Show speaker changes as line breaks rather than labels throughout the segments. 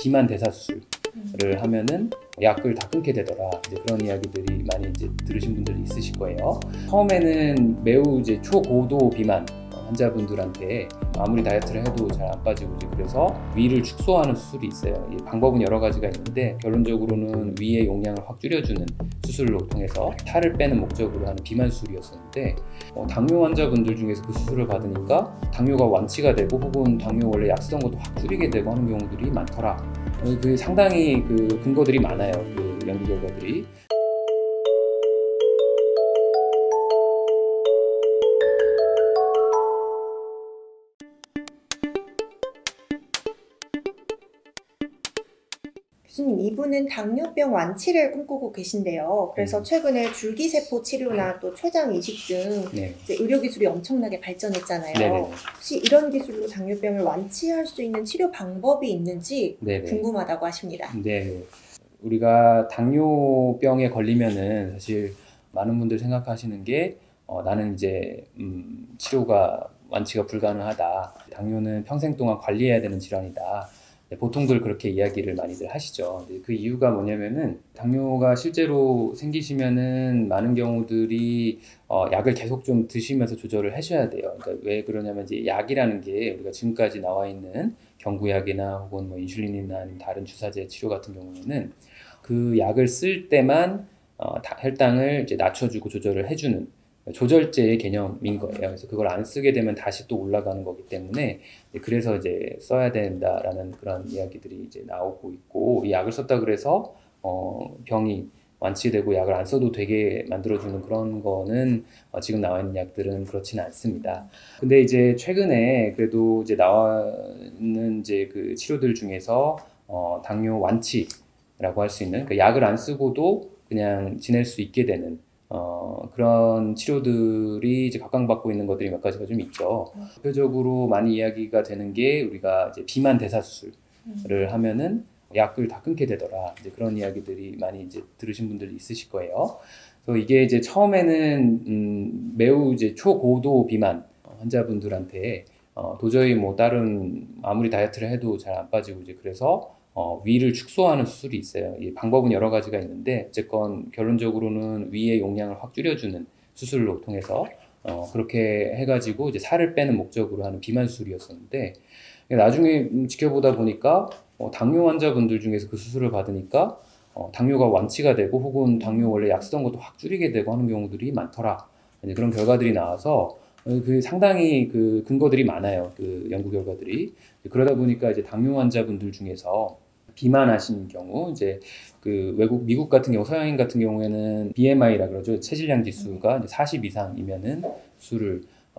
비만 대사 수술을 하면은 약을 다 끊게 되더라. 이제 그런 이야기들이 많이 이제 들으신 분들이 있으실 거예요. 처음에는 매우 이제 초고도 비만 환자분들한테 아무리 다이어트를 해도 잘 안 빠지고 이제 그래서 위를 축소하는 수술이 있어요. 이 방법은 여러 가지가 있는데 결론적으로는 위의 용량을 확 줄여주는 수술로 통해서 살을 빼는 목적으로 하는 비만 수술이었었는데 당뇨 환자분들 중에서 그 수술을 받으니까 당뇨가 완치가 되고 혹은 당뇨 원래 약 쓰던 것도 확 줄이게 되고 하는 경우들이 많더라. 그 상당히 그 근거들이 많아요. 그 연구 결과들이.
교수님, 이분은 당뇨병 완치를 꿈꾸고 계신데요. 그래서 최근에 줄기세포 치료나 또 췌장 이식 등 이제 의료 기술이 엄청나게 발전했잖아요.
네네.
혹시 이런 기술로 당뇨병을 완치할 수 있는 치료 방법이 있는지 궁금하다고 하십니다.
네. 우리가 당뇨병에 걸리면은 사실 많은 분들 생각하시는 게 나는 이제 치료가 완치가 불가능하다. 당뇨는 평생 동안 관리해야 되는 질환이다. 보통들 그렇게 이야기를 많이들 하시죠. 그 이유가 뭐냐면은 당뇨가 실제로 생기시면은 많은 경우들이 약을 계속 좀 드시면서 조절을 하셔야 돼요. 그러니까 왜 그러냐면 이제 약이라는 게 우리가 지금까지 나와 있는 경구약이나 혹은 뭐 인슐린이나 아니면 다른 주사제 치료 같은 경우에는 그 약을 쓸 때만 혈당을 이제 낮춰주고 조절을 해주는 조절제의 개념인 거예요. 그래서 그걸 안 쓰게 되면 다시 또 올라가는 거기 때문에 그래서 이제 써야 된다라는 그런 이야기들이 이제 나오고 있고, 이 약을 썼다 그래서 병이 완치되고 약을 안 써도 되게 만들어주는 그런 거는 지금 나와 있는 약들은 그렇지는 않습니다. 근데 이제 최근에 그래도 이제 나와있는 이제 그 치료들 중에서 당뇨 완치라고 할 수 있는, 그 약을 안 쓰고도 그냥 지낼 수 있게 되는 그런 치료들이 이제 각광받고 있는 것들이 몇 가지가 좀 있죠. 대표적으로 많이 이야기가 되는 게 우리가 이제 비만 대사 수술을 하면은 약을 다 끊게 되더라. 이제 그런 이야기들이 많이 이제 들으신 분들이 있으실 거예요. 그래서 이게 이제 처음에는 매우 이제 초고도 비만 환자분들한테 도저히 뭐 다른 아무리 다이어트를 해도 잘 안 빠지고 이제 그래서 위를 축소하는 수술이 있어요. 이 방법은 여러 가지가 있는데 어쨌건 결론적으로는 위의 용량을 확 줄여주는 수술로 통해서 그렇게 해가지고 이제 살을 빼는 목적으로 하는 비만 수술이었었는데, 나중에 지켜보다 보니까 당뇨 환자분들 중에서 그 수술을 받으니까 당뇨가 완치가 되고 혹은 당뇨 원래 약 쓰던 것도 확 줄이게 되고 하는 경우들이 많더라. 이제 그런 결과들이 나와서 그 상당히 그 근거들이 많아요. 그 연구 결과들이. 그러다 보니까 이제 당뇨 환자분들 중에서 비만하신 경우, 이제 그 미국 같은 경우, 서양인 같은 경우에는 BMI라 그러죠. 체질량 지수가 이제 40 이상이면은 수술을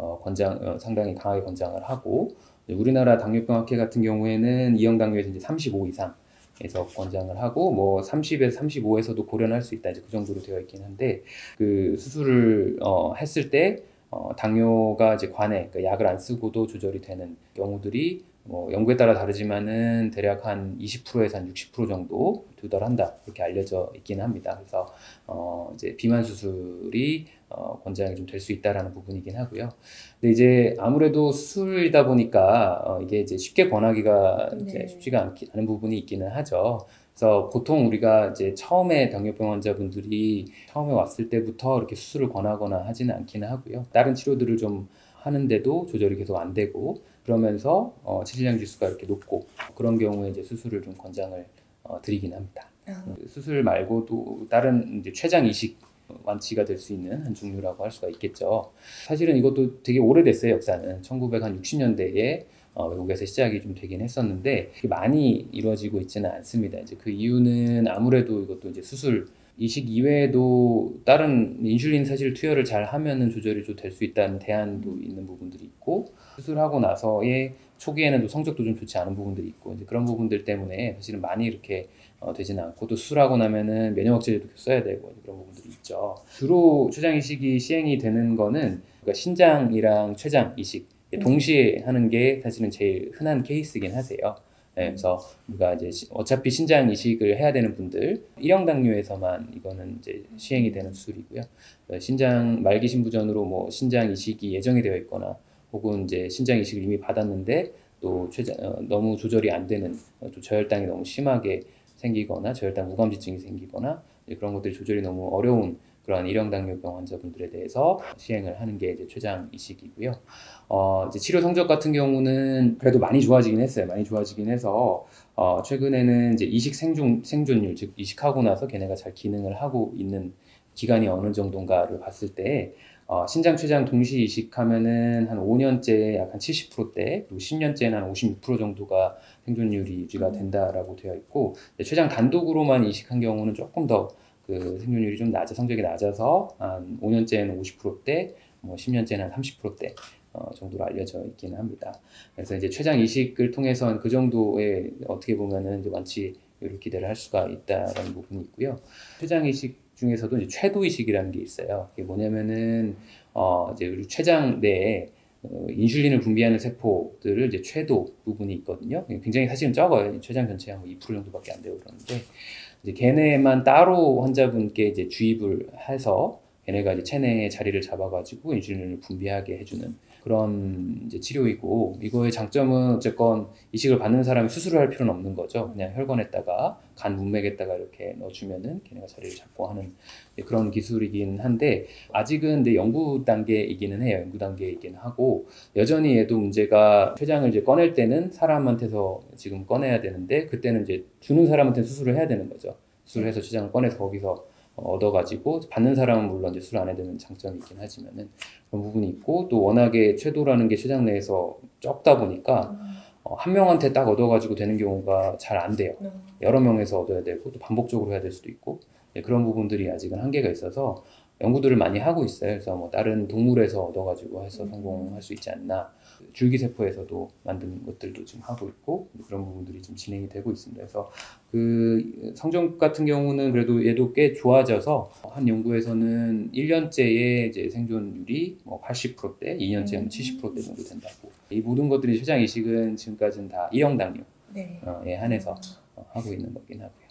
상당히 강하게 권장을 하고, 우리나라 당뇨병학회 같은 경우에는 이형 당뇨에서 이제 35 이상에서 권장을 하고, 뭐 30에서 35에서도 고려할 수 있다. 이제 그 정도로 되어 있긴 한데, 그 수술을 했을 때 당뇨가 이제 그러니까 약을 안 쓰고도 조절이 되는 경우들이 뭐 연구에 따라 다르지만은 대략 한 20%에서 한 60% 정도 도달한다, 이렇게 알려져 있긴 합니다. 그래서 이제 비만 수술이 권장이 좀 될 수 있다라는 부분이긴 하고요. 근데 이제 아무래도 수술이다 보니까 이게 이제 쉽게 권하기가 이제 쉽지가 않은 부분이 있기는 하죠. 그래서 보통 우리가 이제 처음에 당뇨병 환자분들이 처음에 왔을 때부터 이렇게 수술을 권하거나 하지는 않기는 하고요. 다른 치료들을 좀 하는데도 조절이 계속 안 되고, 그러면서 체질량 지수가 이렇게 높고, 그런 경우에 이제 수술을 좀 권장을 드리긴 합니다. 수술 말고도 다른 이제 췌장 이식 완치가 될 수 있는 한 종류라고 할 수가 있겠죠. 사실은 이것도 되게 오래됐어요. 역사는 1960년대에 외국에서 시작이 좀 되긴 했었는데 많이 이루어지고 있지는 않습니다. 이제 그 이유는 아무래도 이것도 이제 수술 이식 이외에도 다른 인슐린 사실 투여를 잘 하면은 조절이 좀 될 수 있다는 대안도 있는 부분들이 있고, 수술하고 나서의 초기에는 또 성적도 좀 좋지 않은 부분들이 있고, 이제 그런 부분들 때문에 사실은 많이 이렇게 되지는 않고, 또 수술하고 나면은 면역제도 써야 되고 그런 부분들이 있죠. 주로 췌장 이식이 시행이 되는 거는 그러니까 신장이랑 췌장 이식 동시에 하는 게 사실은 제일 흔한 케이스이긴 하세요. 네, 그래서 우리가 이제 어차피 신장 이식을 해야 되는 분들, 1형 당뇨에서만 이거는 이제 시행이 되는 수술이고요. 신장 말기 신부전으로 뭐 신장 이식이 예정이 되어 있거나 혹은 이제 신장 이식을 이미 받았는데 또 너무 조절이 안 되는 또 저혈당이 너무 심하게 생기거나 저혈당 무감지증이 생기거나 그런 것들이 조절이 너무 어려운 그런 일형 당뇨병 환자분들에 대해서 시행을 하는 게 이제 췌장 이식이고요. 이제 치료 성적 같은 경우는 그래도 많이 좋아지긴 했어요. 많이 좋아지긴 해서 최근에는 이제 이식 생존율, 즉 이식하고 나서 걔네가 잘 기능을 하고 있는 기간이 어느 정도인가를 봤을 때 신장 췌장 동시 이식하면은 한 5년째에 약 한 70%대, 그리고 10년째는 한 56% 정도가 생존율이 유지가 된다라고 되어 있고, 췌장 단독으로만 이식한 경우는 조금 더 그 생존율이 좀 성적이 낮아서 한 5년째는 50%대, 뭐 10년째는 한 30%대 정도로 알려져 있기는 합니다. 그래서 이제 췌장 이식을 통해서 그 정도의 어떻게 보면은 이제 완치율을 기대를 할 수가 있다라는 부분이 있고요. 췌장 이식 중에서도 이제 쇄도 이식이라는 게 있어요. 이게 뭐냐면은 이제 우리 췌장 내에 인슐린을 분비하는 세포들을 이제 쇄도 부분이 있거든요. 굉장히 사실은 적어요. 췌장 전체의 한 2% 정도밖에 안 되고 그러는데 이제 걔네만 따로 환자분께 이제 주입을 해서 걔네가 이제 체내에 자리를 잡아가지고 인슐린을 분비하게 해주는 그런 이제 치료이고, 이거의 장점은 어쨌건 이식을 받는 사람이 수술을 할 필요는 없는 거죠. 그냥 혈관에다가 간 문맥에다가 이렇게 넣어주면은 걔네가 자리를 잡고 하는 그런 기술이긴 한데, 아직은 근데 연구 단계이기는 해요. 연구 단계이긴 하고, 여전히 얘도 문제가 췌장을 이제 꺼낼 때는 사람한테서 지금 꺼내야 되는데, 그때는 이제 주는 사람한테 수술을 해야 되는 거죠. 수술을 해서 췌장을 꺼내서 거기서 얻어가지고 받는 사람은 물론 이제 수술 안 해야 되는 장점이 있긴 하지만은 그런 부분이 있고, 또 워낙에 쇄도라는 게 췌장 내에서 적다 보니까 한 명한테 딱 얻어가지고 되는 경우가 잘 안 돼요. 여러 명에서 얻어야 되고 또 반복적으로 해야 될 수도 있고 그런 부분들이 아직은 한계가 있어서 연구들을 많이 하고 있어요. 그래서 뭐 다른 동물에서 얻어가지고 해서 성공할 수 있지 않나. 줄기세포에서도 만든 것들도 지금 하고 있고 그런 부분들이 좀 진행이 되고 있습니다. 그래서 그 성적 같은 경우는 그래도 얘도 꽤 좋아져서 한 연구에서는 1년째의 이제 생존율이 뭐 80%대, 2년째는 70%대 정도 된다고. 이 모든 것들이 췌장 이식은 지금까지는 다 일형 당뇨에 한해서 하고 있는 거긴 하고요.